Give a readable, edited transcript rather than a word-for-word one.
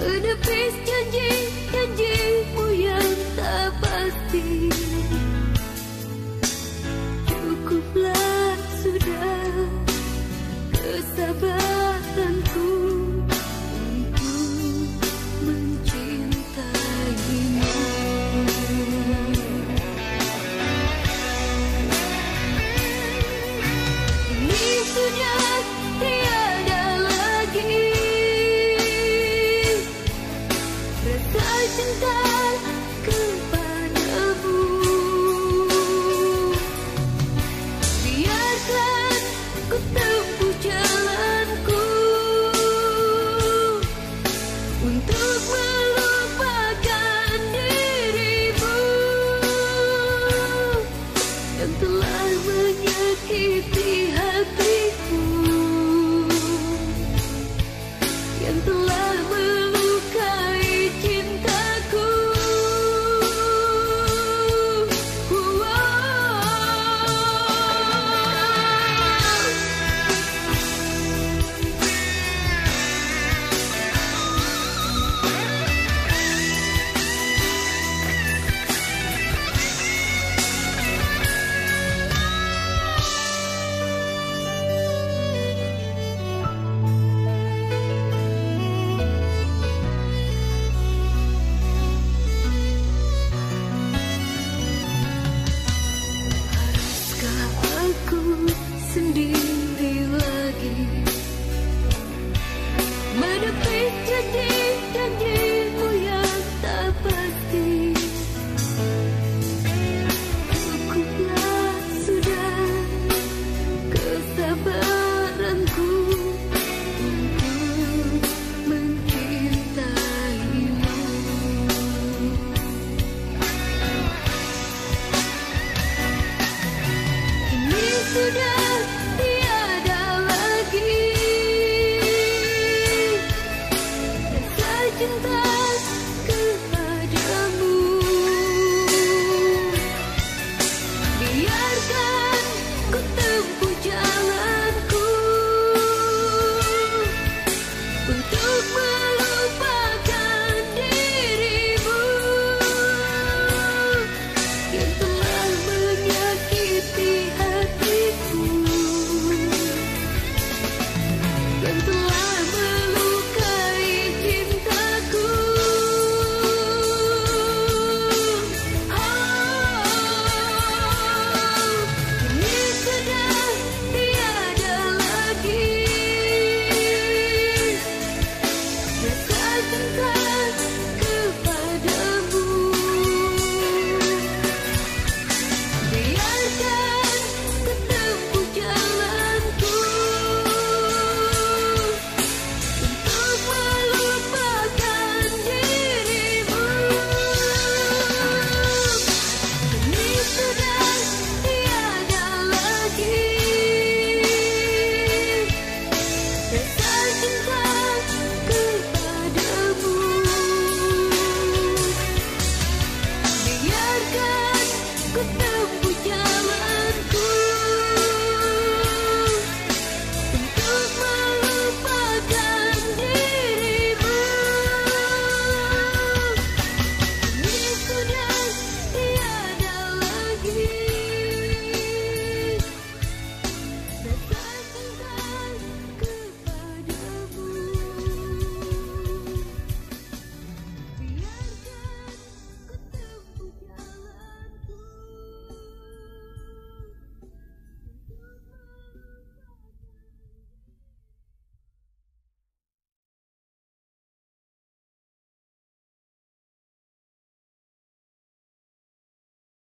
menepis janji-janjimu yang tak pasti. Cukuplah sudah kesabaranku untuk mencintaimu. Ini sudah tiada lagi rasa cinta kepadamu. Biarkan ku tempuh jalanku untuk melupakan dirimu yang telah menyakiti hatiku, yang telah melukai cintaku. Aku sendiri lagi menepis janji-janjimu yang tak pasti. Cukuplah sudah kesabaranku untuk mencintaimu. Sudah tiada lagi rasa cinta kepadamu. Biarkan ku tempuh jalanku untuk melupakan dirimu yang telah menyakiti hatiku, yang telah melukai cintaku. Ini sudah tiada lagi rasa cinta